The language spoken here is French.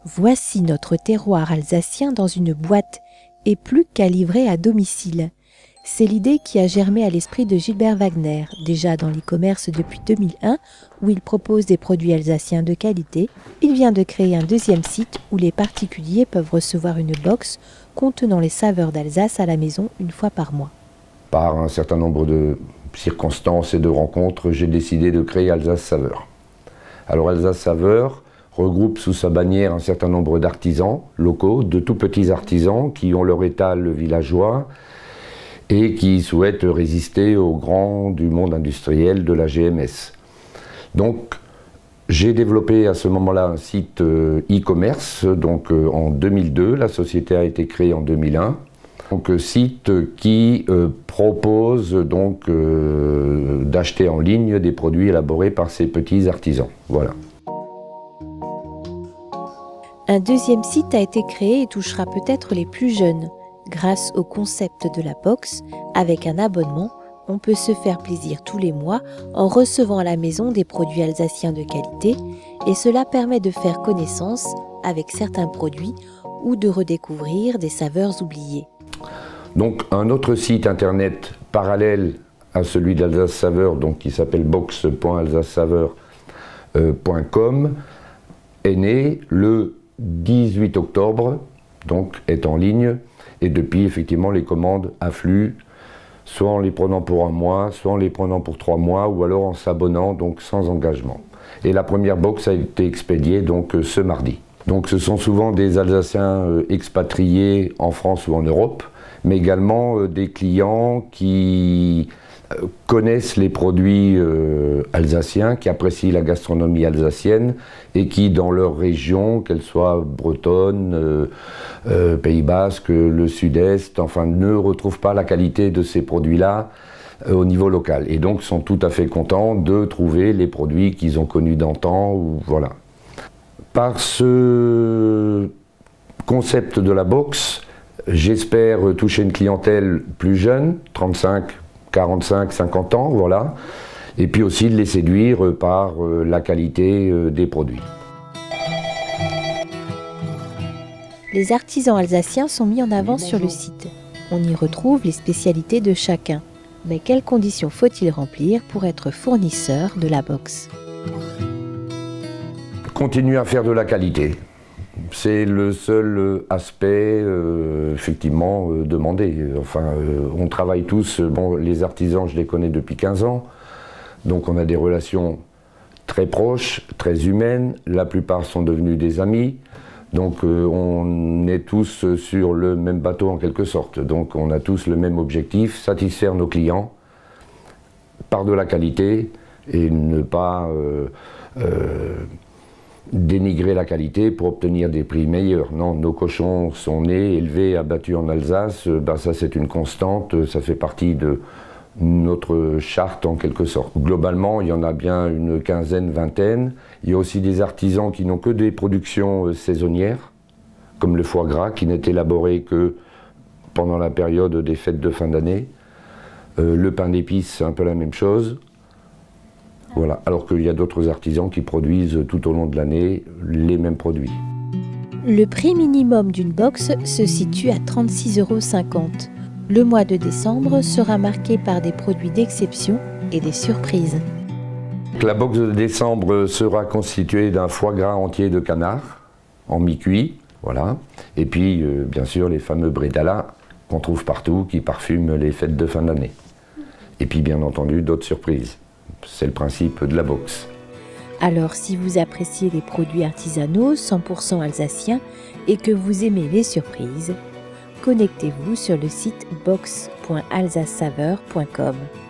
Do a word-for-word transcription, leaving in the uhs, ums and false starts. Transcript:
Voici notre terroir alsacien dans une boîte et plus qu'à livrer à domicile. C'est l'idée qui a germé à l'esprit de Gilbert Wagner, déjà dans l'e-commerce depuis deux mille un, où il propose des produits alsaciens de qualité. Il vient de créer un deuxième site où les particuliers peuvent recevoir une box contenant les saveurs d'Alsace à la maison une fois par mois. Par un certain nombre de circonstances et de rencontres, j'ai décidé de créer Alsace Saveurs. Alors Alsace Saveurs regroupe sous sa bannière un certain nombre d'artisans locaux, de tout petits artisans qui ont leur étal villageois et qui souhaitent résister aux grands du monde industriel de la G M S. Donc j'ai développé à ce moment-là un site e-commerce, donc en deux mille deux, la société a été créée en deux mille un. Donc site qui euh, propose donc euh, d'acheter en ligne des produits élaborés par ces petits artisans. Voilà. Un deuxième site a été créé et touchera peut-être les plus jeunes. Grâce au concept de la box, avec un abonnement, on peut se faire plaisir tous les mois en recevant à la maison des produits alsaciens de qualité et cela permet de faire connaissance avec certains produits ou de redécouvrir des saveurs oubliées. Donc un autre site internet parallèle à celui d'Alsace Saveurs, donc qui s'appelle box point alsace saveurs point com, est né le dix-huit octobre, donc est en ligne, et depuis effectivement les commandes affluent, soit en les prenant pour un mois, soit en les prenant pour trois mois, ou alors en s'abonnant, donc sans engagement. Et la première box a été expédiée donc ce mardi. Donc ce sont souvent des Alsaciens expatriés en France ou en Europe, mais également des clients qui connaissent les produits euh, alsaciens, qui apprécient la gastronomie alsacienne et qui, dans leur région, qu'elle soit bretonne, euh, euh, Pays Basque, le Sud-Est, enfin, ne retrouvent pas la qualité de ces produits-là euh, au niveau local. Et donc sont tout à fait contents de trouver les produits qu'ils ont connus d'antan, ou voilà. Par ce concept de la box, j'espère toucher une clientèle plus jeune, trente-cinq, quarante-cinq, cinquante ans, voilà, et puis aussi de les séduire par la qualité des produits. Les artisans alsaciens sont mis en avant sur le site. On y retrouve les spécialités de chacun. Mais quelles conditions faut-il remplir pour être fournisseur de la box? Continuer à faire de la qualité. C'est le seul aspect euh, effectivement euh, demandé. Enfin, euh, on travaille tous, bon, les artisans je les connais depuis quinze ans, donc on a des relations très proches, très humaines, la plupart sont devenus des amis, donc euh, on est tous sur le même bateau en quelque sorte, donc on a tous le même objectif, satisfaire nos clients par de la qualité et ne pas euh, euh, dénigrer la qualité pour obtenir des prix meilleurs. Non, nos cochons sont nés, élevés, abattus en Alsace, ben ça c'est une constante, ça fait partie de notre charte en quelque sorte. Globalement, il y en a bien une quinzaine, vingtaine. Il y a aussi des artisans qui n'ont que des productions saisonnières, comme le foie gras, qui n'est élaboré que pendant la période des fêtes de fin d'année. Euh, le pain d'épices, c'est un peu la même chose. Voilà, alors qu'il y a d'autres artisans qui produisent tout au long de l'année les mêmes produits. Le prix minimum d'une box se situe à trente-six euros cinquante. Le mois de décembre sera marqué par des produits d'exception et des surprises. La box de décembre sera constituée d'un foie gras entier de canard, en mi-cuit, voilà. Et puis, euh, bien sûr, les fameux bredala qu'on trouve partout, qui parfument les fêtes de fin d'année. Et puis, bien entendu, d'autres surprises. C'est le principe de la box. Alors, si vous appréciez les produits artisanaux cent pour cent alsaciens et que vous aimez les surprises, connectez-vous sur le site box point alsace saveurs point com.